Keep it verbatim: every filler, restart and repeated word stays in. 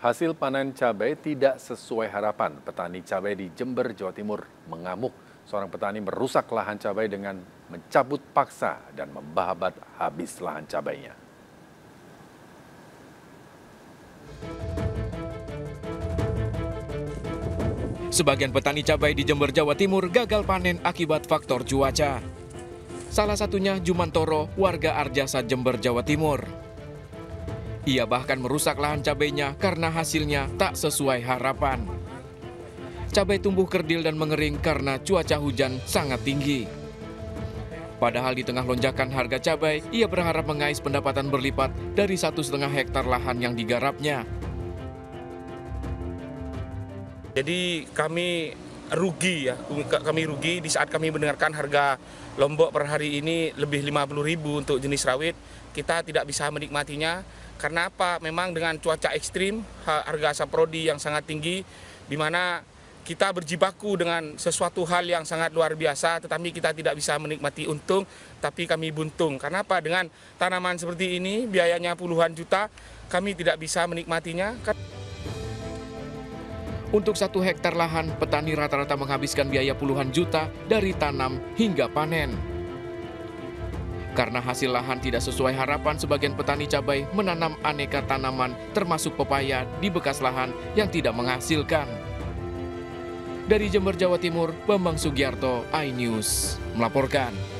Hasil panen cabai tidak sesuai harapan. Petani cabai di Jember, Jawa Timur mengamuk. Seorang petani merusak lahan cabai dengan mencabut paksa dan membabat habis lahan cabainya. Sebagian petani cabai di Jember, Jawa Timur gagal panen akibat faktor cuaca. Salah satunya Jumantoro, warga Arjasa, Jember, Jawa Timur. Ia bahkan merusak lahan cabainya karena hasilnya tak sesuai harapan. Cabai tumbuh kerdil dan mengering karena cuaca hujan sangat tinggi. Padahal di tengah lonjakan harga cabai, ia berharap mengais pendapatan berlipat dari satu setengah hektar lahan yang digarapnya. Jadi kami rugi ya, kami rugi di saat kami mendengarkan harga Lombok per hari ini lebih lima puluh ribu untuk jenis rawit. Kita tidak bisa menikmatinya. Karena apa? Memang dengan cuaca ekstrim, harga saprodi yang sangat tinggi, di mana kita berjibaku dengan sesuatu hal yang sangat luar biasa, tetapi kita tidak bisa menikmati untung, tapi kami buntung. Karena apa? Dengan tanaman seperti ini, biayanya puluhan juta, kami tidak bisa menikmatinya. Untuk satu hektar lahan, petani rata-rata menghabiskan biaya puluhan juta dari tanam hingga panen. Karena hasil lahan tidak sesuai harapan, sebagian petani cabai menanam aneka tanaman termasuk pepaya di bekas lahan yang tidak menghasilkan. Dari Jember, Jawa Timur, Bambang Sugiarto, iNews melaporkan.